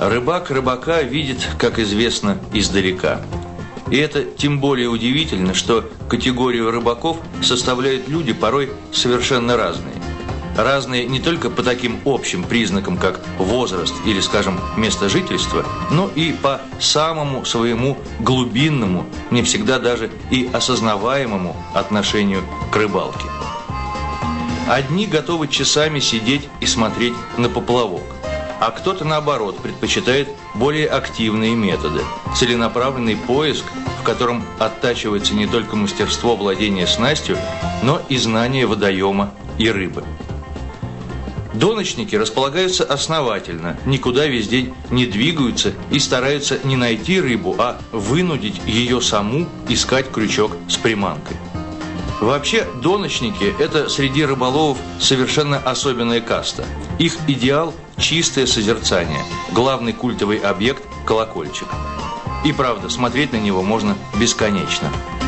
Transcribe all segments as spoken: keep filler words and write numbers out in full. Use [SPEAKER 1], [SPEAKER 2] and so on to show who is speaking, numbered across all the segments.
[SPEAKER 1] Рыбак рыбака видит, как известно, издалека. И это тем более удивительно, что категорию рыбаков составляют люди порой совершенно разные. Разные не только по таким общим признакам, как возраст или, скажем, место жительства, но и по самому своему глубинному, не всегда даже и осознаваемому отношению к рыбалке. Одни готовы часами сидеть и смотреть на поплавок, а кто-то, наоборот, предпочитает более активные методы, целенаправленный поиск, в котором оттачивается не только мастерство владения снастью, но и знание водоема и рыбы. Доночники располагаются основательно, никуда весь день не двигаются и стараются не найти рыбу, а вынудить ее саму искать крючок с приманкой. Вообще, доночники – это среди рыболовов совершенно особенная каста. Их идеал – чистое созерцание, главный культовый объект – колокольчик. И правда, смотреть на него можно бесконечно.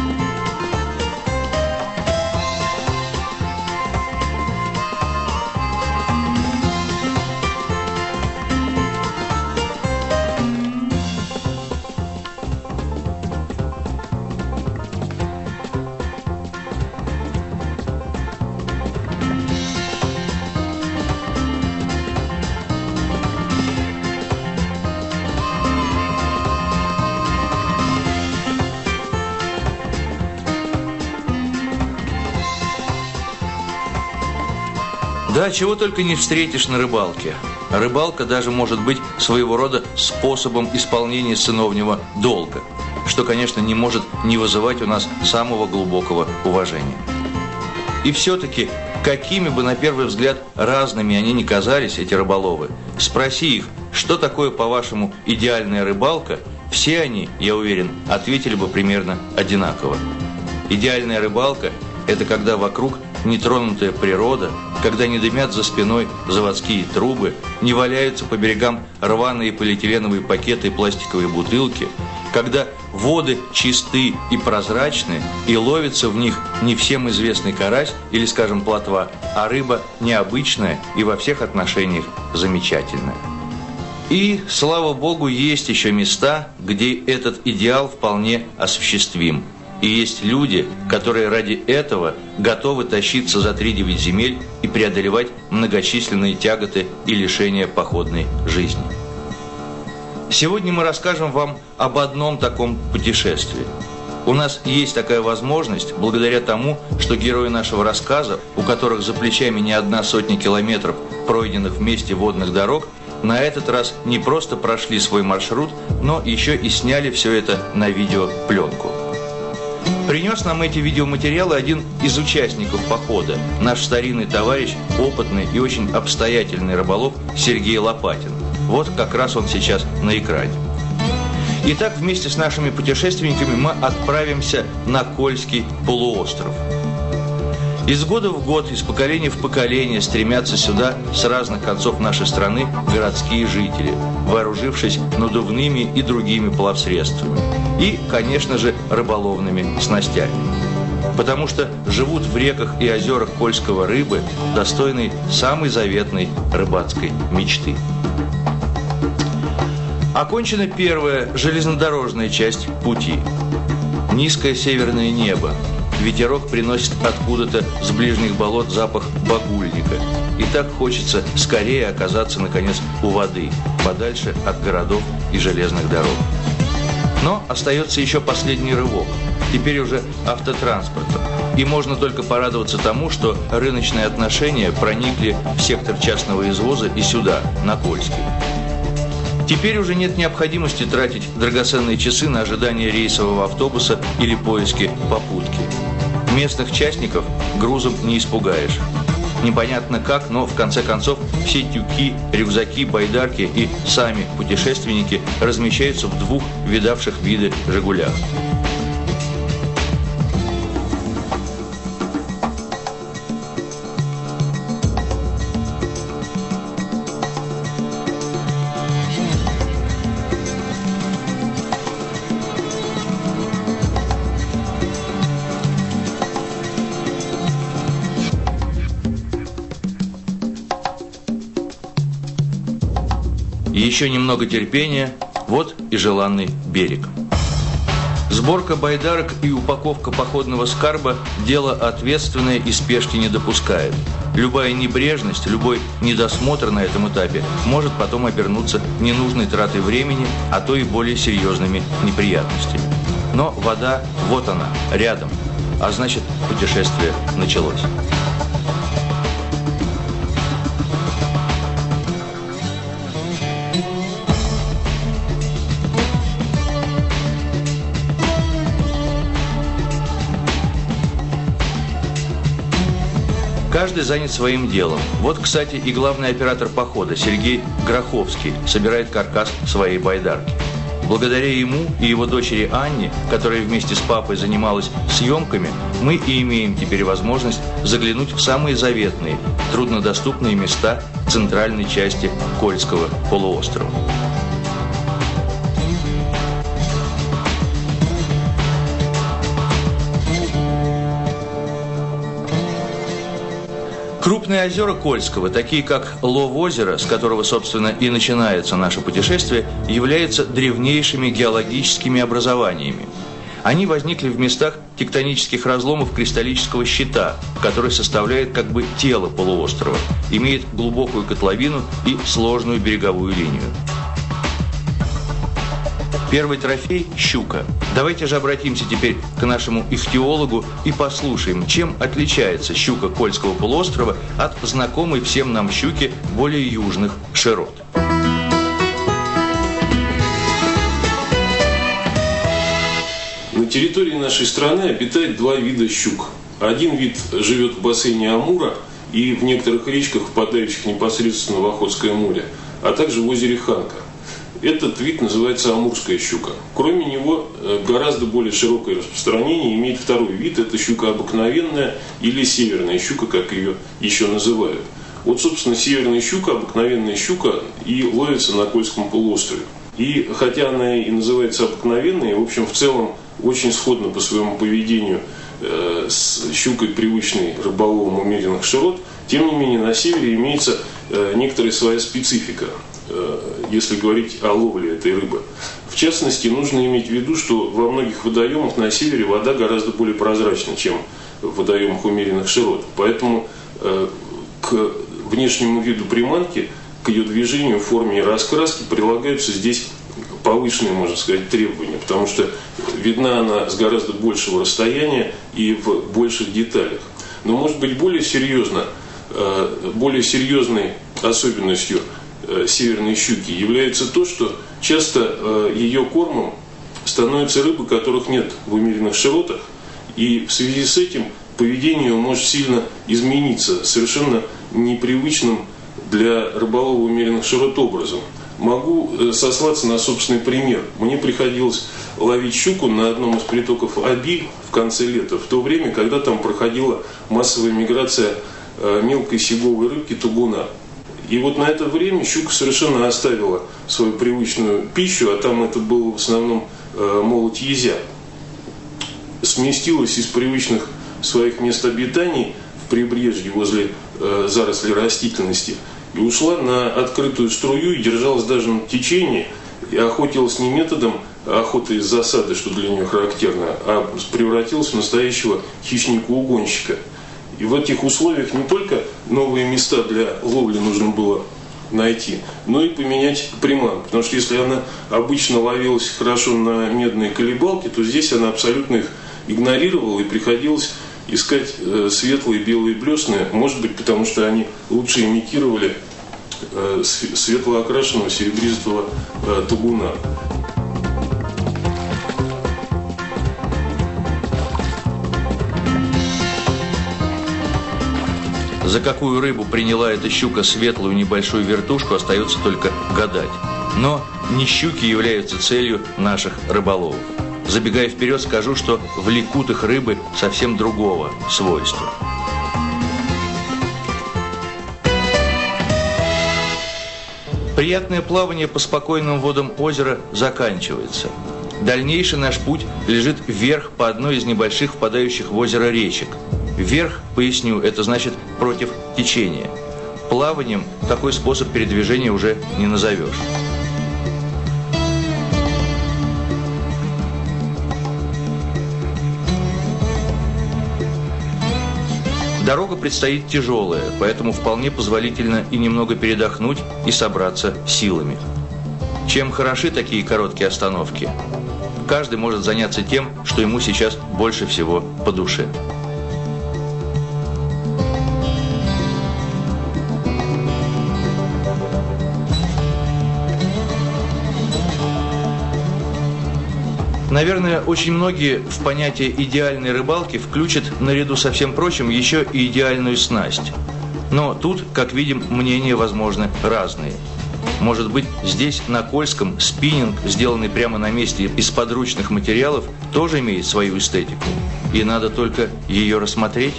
[SPEAKER 1] Да, чего только не встретишь на рыбалке. Рыбалка даже может быть своего рода способом исполнения сыновнего долга, что, конечно, не может не вызывать у нас самого глубокого уважения. И все-таки, какими бы на первый взгляд разными они ни казались, эти рыболовы, спроси их, что такое, по-вашему, идеальная рыбалка, все они, я уверен, ответили бы примерно одинаково. Идеальная рыбалка – это когда вокруг нетронутая природа, когда не дымят за спиной заводские трубы, не валяются по берегам рваные полиэтиленовые пакеты и пластиковые бутылки, когда воды чисты и прозрачны, и ловится в них не всем известный карась или, скажем, плотва, а рыба необычная и во всех отношениях замечательная. И, слава богу, есть еще места, где этот идеал вполне осуществим. И есть люди, которые ради этого готовы тащиться за три девять земель и преодолевать многочисленные тяготы и лишения походной жизни. Сегодня мы расскажем вам об одном таком путешествии. У нас есть такая возможность, благодаря тому, что герои нашего рассказа, у которых за плечами не одна сотня километров пройденных вместе водных дорог, на этот раз не просто прошли свой маршрут, но еще и сняли все это на видеопленку. Принес нам эти видеоматериалы один из участников похода, наш старинный товарищ, опытный и очень обстоятельный рыболов Сергей Лопатин. Вот как раз он сейчас на экране. Итак, вместе с нашими путешественниками мы отправимся на Кольский полуостров. Из года в год, из поколения в поколение стремятся сюда с разных концов нашей страны городские жители, вооружившись надувными и другими плавсредствами. И, конечно же, рыболовными снастями. Потому что живут в реках и озерах Кольского рыбы, достойной самой заветной рыбацкой мечты. Окончена первая железнодорожная часть пути. Низкое северное небо. Ветерок приносит откуда-то с ближних болот запах багульника. И так хочется скорее оказаться, наконец, у воды, подальше от городов и железных дорог. Но остается еще последний рывок, теперь уже автотранспортом. И можно только порадоваться тому, что рыночные отношения проникли в сектор частного извоза и сюда, на Кольский. Теперь уже нет необходимости тратить драгоценные часы на ожидание рейсового автобуса или поиски попутки. Местных частников грузом не испугаешь. Непонятно как, но в конце концов все тюки, рюкзаки, байдарки и сами путешественники размещаются в двух видавших виды «Жигулях». И еще немного терпения, вот и желанный берег. Сборка байдарок и упаковка походного скарба – дело ответственное и спешки не допускает. Любая небрежность, любой недосмотр на этом этапе может потом обернуться ненужной тратой времени, а то и более серьезными неприятностями. Но вода, вот она, рядом, а значит, путешествие началось. Каждый занят своим делом. Вот, кстати, и главный оператор похода Сергей Гроховский собирает каркас своей байдарки. Благодаря ему и его дочери Анне, которая вместе с папой занималась съемками, мы и имеем теперь возможность заглянуть в самые заветные, труднодоступные места центральной части Кольского полуострова. Крупные озера Кольского, такие как Лов-озеро, с которого, собственно, и начинается наше путешествие, являются древнейшими геологическими образованиями. Они возникли в местах тектонических разломов кристаллического щита, который составляет как бы тело полуострова, имеет глубокую котловину и сложную береговую линию. Первый трофей – щука. Давайте же обратимся теперь к нашему ихтиологу и послушаем, чем отличается щука Кольского полуострова от знакомой всем нам щуки более южных широт.
[SPEAKER 2] На территории нашей страны обитает два вида щук. Один вид живет в бассейне Амура и в некоторых речках, впадающих непосредственно в Охотское море, а также в озере Ханка. Этот вид называется амурская щука. Кроме него, гораздо более широкое распространение имеет второй вид. Это щука обыкновенная или северная щука, как ее еще называют. Вот, собственно, северная щука, обыкновенная щука и ловится на Кольском полуострове. И хотя она и называется обыкновенной, в общем, в целом очень сходна по своему поведению э, с щукой, привычной рыболовам умеренных широт, тем не менее на севере имеется э, некоторая своя специфика, если говорить о ловле этой рыбы. В частности, нужно иметь в виду, что во многих водоемах на севере вода гораздо более прозрачна, чем в водоемах умеренных широт. Поэтому э, к внешнему виду приманки, к ее движению, форме и раскраске прилагаются здесь повышенные, можно сказать, требования, потому что видна она с гораздо большего расстояния и в больших деталях. Но, может быть, более серьезно, э, более серьезной особенностью северной щуки является то, что часто э, ее кормом становятся рыбы, которых нет в умеренных широтах, и в связи с этим поведение может сильно измениться совершенно непривычным для рыболова умеренных широт образом. Могу э, сослаться на собственный пример. Мне приходилось ловить щуку на одном из притоков Аби в конце лета, в то время, когда там проходила массовая миграция э, мелкой сиговой рыбки тугуна. И вот на это время щука совершенно оставила свою привычную пищу, а там это было в основном э, молоть езя. Сместилась из привычных своих мест обитаний в прибрежье возле э, зарослей растительности и ушла на открытую струю и держалась даже на течении, и охотилась не методом охоты из засады, что для нее характерно, а превратилась в настоящего хищника-угонщика. И в этих условиях не только новые места для ловли нужно было найти, но и поменять приманку. Потому что если она обычно ловилась хорошо на медные колебалки, то здесь она абсолютно их игнорировала, и приходилось искать э, светлые белые блесны, может быть, потому что они лучше имитировали э, светло окрашенного серебристого э, тугуна.
[SPEAKER 1] За какую рыбу приняла эта щука светлую небольшую вертушку, остается только гадать. Но не щуки являются целью наших рыболовов. Забегая вперед, скажу, что влекут их рыбы совсем другого свойства. Приятное плавание по спокойным водам озера заканчивается. Дальнейший наш путь лежит вверх по одной из небольших впадающих в озеро речек. Вверх, поясню, это значит против течения. Плаванием такой способ передвижения уже не назовешь. Дорога предстоит тяжелая, поэтому вполне позволительно и немного передохнуть и собраться силами. Чем хороши такие короткие остановки? Каждый может заняться тем, что ему сейчас больше всего по душе. Наверное, очень многие в понятие идеальной рыбалки включат, наряду со всем прочим, еще и идеальную снасть. Но тут, как видим, мнения, возможно, разные. Может быть, здесь, на Кольском, спиннинг, сделанный прямо на месте из подручных материалов, тоже имеет свою эстетику. И надо только ее рассмотреть.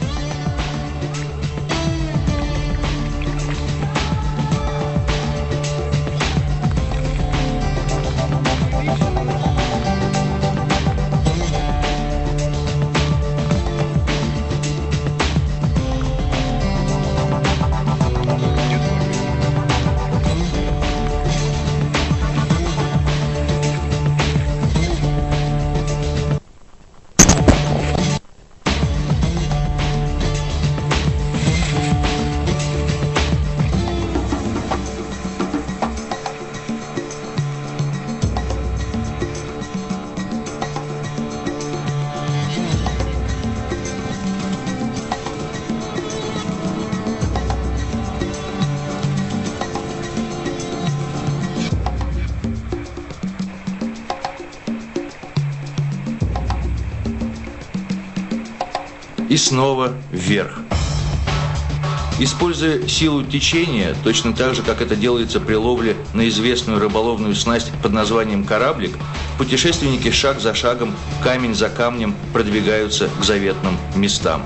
[SPEAKER 1] И снова вверх. Используя силу течения, точно так же, как это делается при ловле на известную рыболовную снасть под названием «кораблик», путешественники шаг за шагом, камень за камнем продвигаются к заветным местам.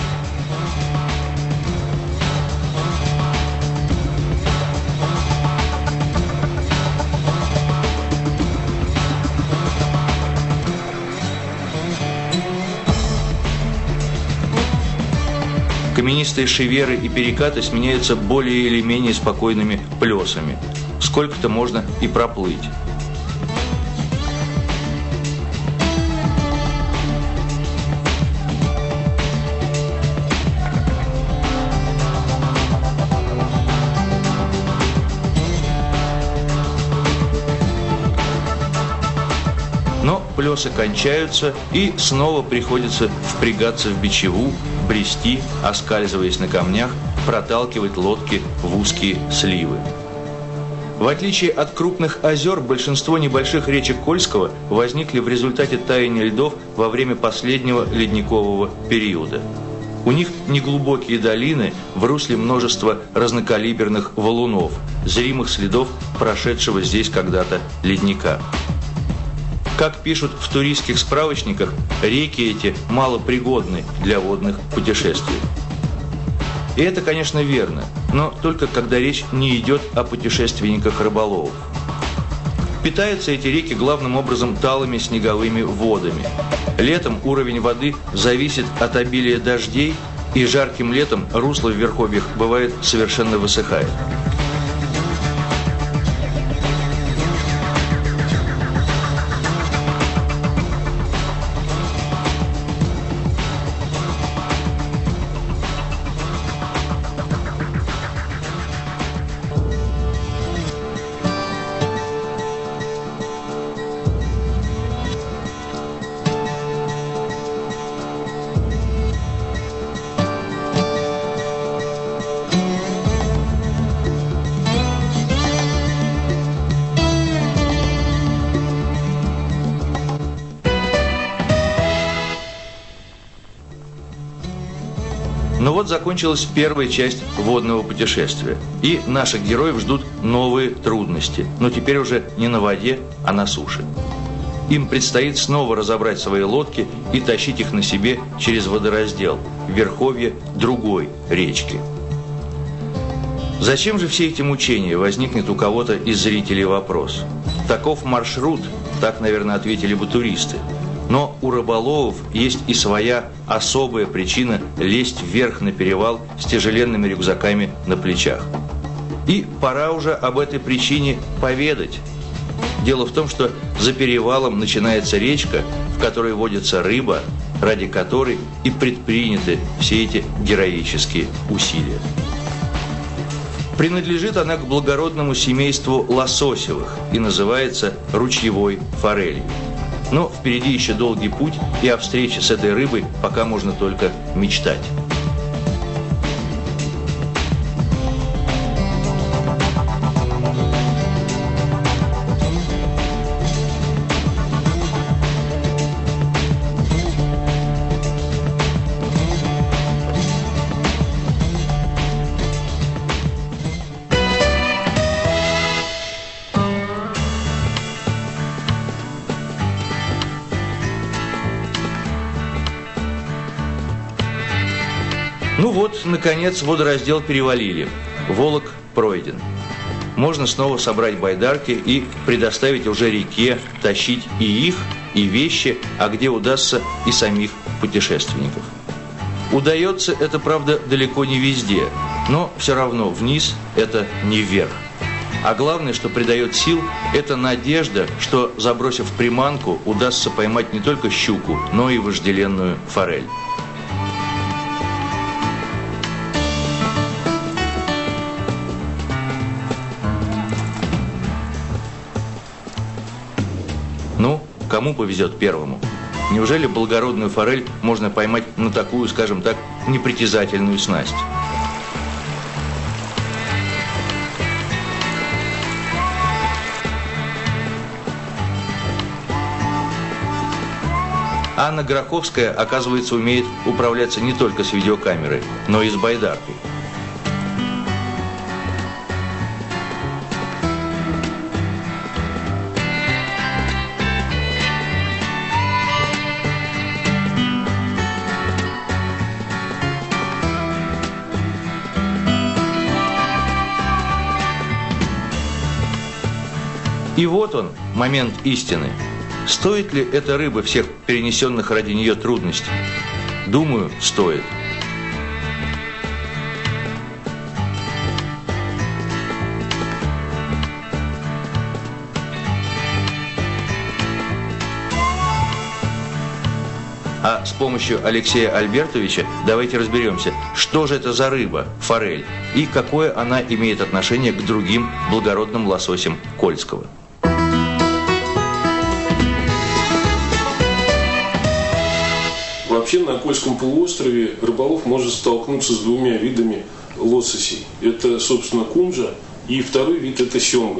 [SPEAKER 1] Каменистые шеверы и перекаты сменяются более или менее спокойными плесами. Сколько-то можно и проплыть. Но плесы кончаются, и снова приходится впрягаться в бичеву, брести, оскальзываясь на камнях, проталкивать лодки в узкие сливы. В отличие от крупных озер, большинство небольших речек Кольского возникли в результате таяния льдов во время последнего ледникового периода. У них неглубокие долины, в русле множество разнокалиберных валунов, зримых следов прошедшего здесь когда-то ледника. Как пишут в туристских справочниках, реки эти малопригодны для водных путешествий. И это, конечно, верно, но только когда речь не идет о путешественниках-рыболовах. Питаются эти реки главным образом талыми снеговыми водами. Летом уровень воды зависит от обилия дождей, и жарким летом русло в верховьях бывает совершенно высыхает. Но вот закончилась первая часть водного путешествия, и наших героев ждут новые трудности, но теперь уже не на воде, а на суше. Им предстоит снова разобрать свои лодки и тащить их на себе через водораздел, в верховье другой речки. Зачем же все эти мучения, возникнет у кого-то из зрителей вопрос. Таков маршрут, так, наверное, ответили бы туристы. Но у рыболовов есть и своя особая причина лезть вверх на перевал с тяжеленными рюкзаками на плечах. И пора уже об этой причине поведать. Дело в том, что за перевалом начинается речка, в которой водится рыба, ради которой и предприняты все эти героические усилия. Принадлежит она к благородному семейству лососевых и называется ручьевой форелью. Но впереди еще долгий путь, и о встрече с этой рыбой пока можно только мечтать. Ну вот, наконец, водораздел перевалили. Волок пройден. Можно снова собрать байдарки и предоставить уже реке тащить и их, и вещи, а где удастся, и самих путешественников. Удается это, правда, далеко не везде, но все равно вниз это не вверх. А главное, что придает сил, это надежда, что, забросив приманку, удастся поймать не только щуку, но и вожделенную форель. Ну, кому повезет первому? Неужели благородную форель можно поймать на такую, скажем так, непритязательную снасть? Анна Гроховская, оказывается, умеет управляться не только с видеокамерой, но и с байдаркой. И вот он, момент истины. Стоит ли эта рыба всех перенесенных ради нее трудностей? Думаю, стоит. А с помощью Алексея Альбертовича давайте разберемся, что же это за рыба, форель, и какое она имеет отношение к другим благородным лососям Кольского.
[SPEAKER 2] Вообще на Кольском полуострове рыболов может столкнуться с двумя видами лососей. Это, собственно, кумжа, и второй вид – это семга.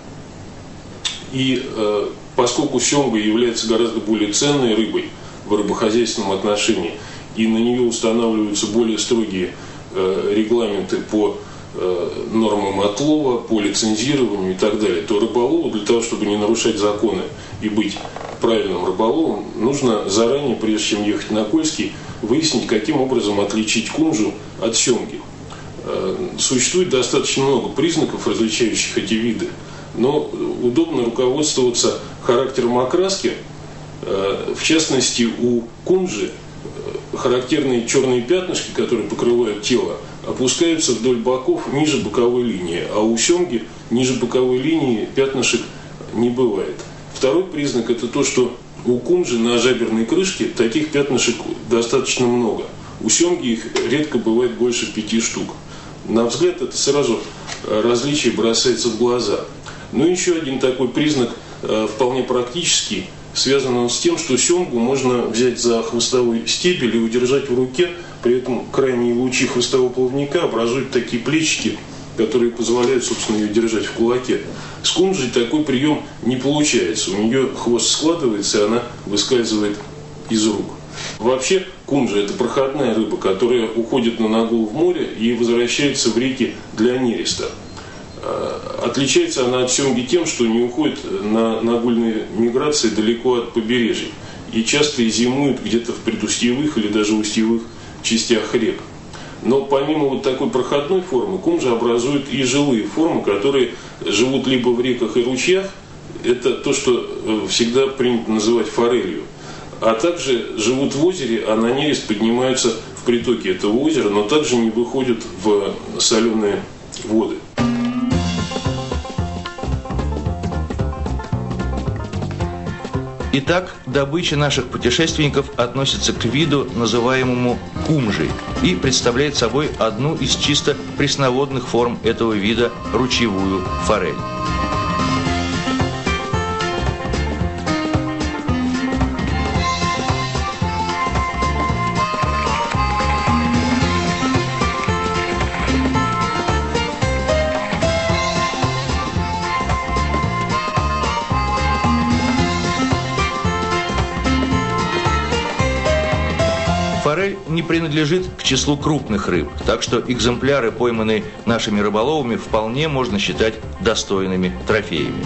[SPEAKER 2] И э, поскольку семга является гораздо более ценной рыбой в рыбохозяйственном отношении, и на нее устанавливаются более строгие э, регламенты по э, нормам отлова, по лицензированию и так далее, то рыболову для того, чтобы не нарушать законы и быть правильным рыболовом, нужно заранее, прежде чем ехать на Кольский, выяснить, каким образом отличить кумжу от семги. Существует достаточно много признаков, различающих эти виды, но удобно руководствоваться характером окраски. В частности, у кумжи характерные черные пятнышки, которые покрывают тело, опускаются вдоль боков ниже боковой линии, а у семги ниже боковой линии пятнышек не бывает. Второй признак – это то, что у кумжи на жаберной крышке таких пятнышек достаточно много. У семги их редко бывает больше пяти штук. На взгляд это сразу различие бросается в глаза. Но еще один такой признак, вполне практический, связан он с тем, что семгу можно взять за хвостовой стебель и удержать в руке, при этом крайние лучи хвостового плавника образуют такие плечики, которые позволяют, собственно, ее держать в кулаке. С кумжей такой прием не получается. У нее хвост складывается, и она выскальзывает из рук. Вообще, кумжа – это проходная рыба, которая уходит на нагул в море и возвращается в реки для нереста. Отличается она от семги тем, что не уходит на нагульные миграции далеко от побережья. И часто и зимует где-то в предустьевых или даже устьевых частях рек. Но помимо вот такой проходной формы, кумжа образует и жилые формы, которые живут либо в реках и ручьях, это то, что всегда принято называть форелью, а также живут в озере, а на нерест поднимаются в притоки этого озера, но также не выходят в соленые воды.
[SPEAKER 1] Итак, добыча наших путешественников относится к виду, называемому кумжей, и представляет собой одну из чисто пресноводных форм этого вида – ручьевую форель. Форель не принадлежит к числу крупных рыб, так что экземпляры, пойманные нашими рыболовами, вполне можно считать достойными трофеями.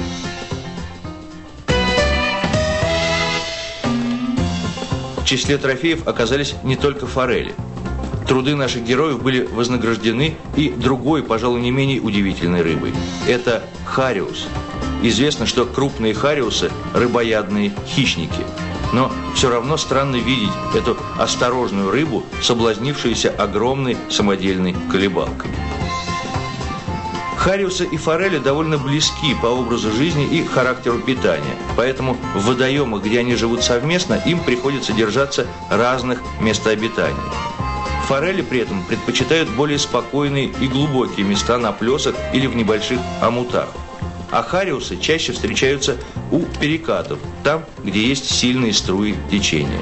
[SPEAKER 1] В числе трофеев оказались не только форели. Труды наших героев были вознаграждены и другой, пожалуй, не менее удивительной рыбой. Это хариус. Известно, что крупные хариусы – рыбоядные хищники. Но все равно странно видеть эту осторожную рыбу, соблазнившуюся огромной самодельной колебалкой. Хариусы и форели довольно близки по образу жизни и характеру питания, поэтому в водоемах, где они живут совместно, им приходится держаться разных мест обитания. Форели при этом предпочитают более спокойные и глубокие места на плесах или в небольших омутах. А хариусы чаще встречаются у перекатов, там, где есть сильные струи течения.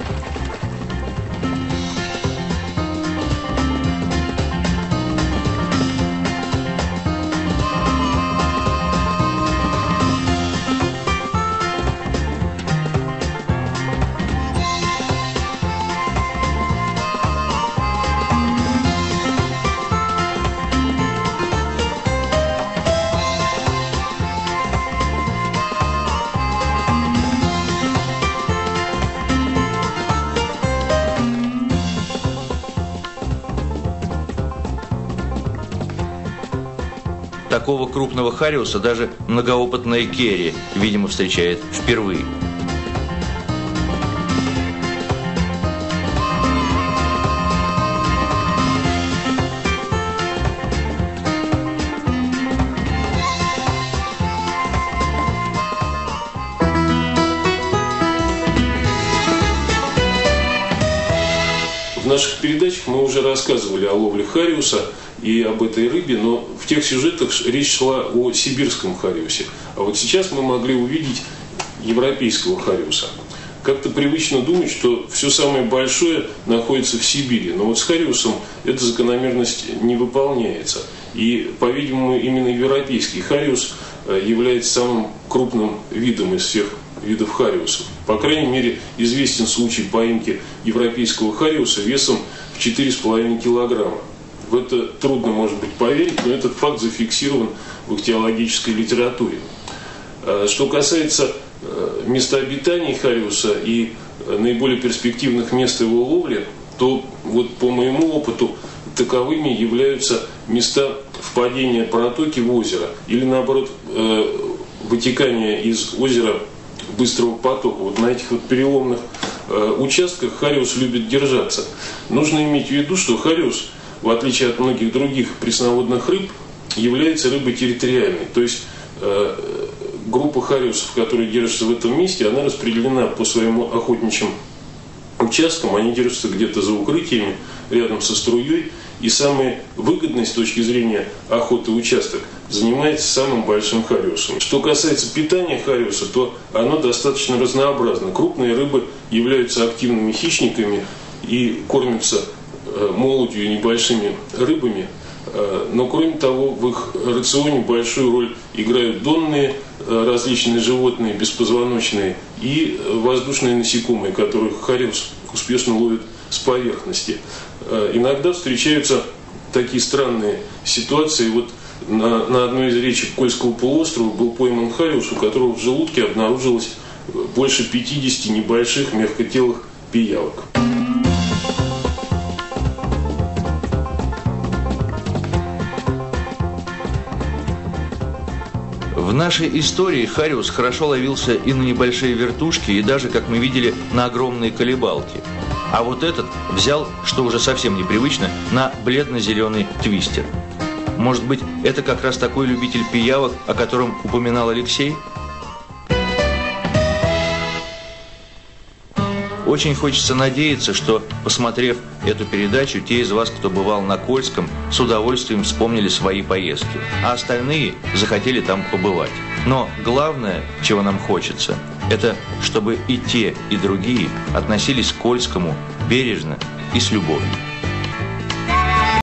[SPEAKER 1] Такого крупного хариуса даже многоопытная Керри, видимо, встречает впервые.
[SPEAKER 2] В наших передачах мы уже рассказывали о ловле хариуса и об этой рыбе, но в тех сюжетах речь шла о сибирском хариусе. А вот сейчас мы могли увидеть европейского хариуса. Как-то привычно думать, что все самое большое находится в Сибири, но вот с хариусом эта закономерность не выполняется. И, по-видимому, именно европейский хариус является самым крупным видом из всех видов хариусов. По крайней мере, известен случай поимки европейского хариуса весом в четыре с половиной килограмма. В это трудно, может быть, поверить, но этот факт зафиксирован в ихтиологической литературе. Что касается места обитания хариуса и наиболее перспективных мест его ловли, то вот по моему опыту таковыми являются места впадения протоки в озеро или, наоборот, вытекания из озера быстрого потока. Вот на этих вот переломных участках хариус любит держаться. Нужно иметь в виду, что хариус, в отличие от многих других пресноводных рыб, является рыбой территориальной. То есть э, группа хариусов, которые держатся в этом месте, она распределена по своим охотничьим участкам. Они держатся где-то за укрытиями, рядом со струей. И самый выгодный с точки зрения охоты участок занимается самым большим хариусом. Что касается питания хариуса, то оно достаточно разнообразно. Крупные рыбы являются активными хищниками и кормятся молотью и небольшими рыбами, но кроме того в их рационе большую роль играют донные различные животные, беспозвоночные и воздушные насекомые, которых хариус успешно ловит с поверхности. Иногда встречаются такие странные ситуации. Вот на, на одной из речек Кольского полуострова был пойман хариус, у которого в желудке обнаружилось больше пятидесяти небольших мягкотелых пиявок.
[SPEAKER 1] В нашей истории Хариус хорошо ловился и на небольшие вертушки, и даже, как мы видели, на огромные колебалки. А вот этот взял, что уже совсем непривычно, на бледно-зеленый твистер. Может быть, это как раз такой любитель пиявок, о котором упоминал Алексей? Очень хочется надеяться, что, посмотрев эту передачу, те из вас, кто бывал на Кольском, с удовольствием вспомнили свои поездки, а остальные захотели там побывать. Но главное, чего нам хочется, это чтобы и те, и другие относились к Кольскому бережно и с любовью.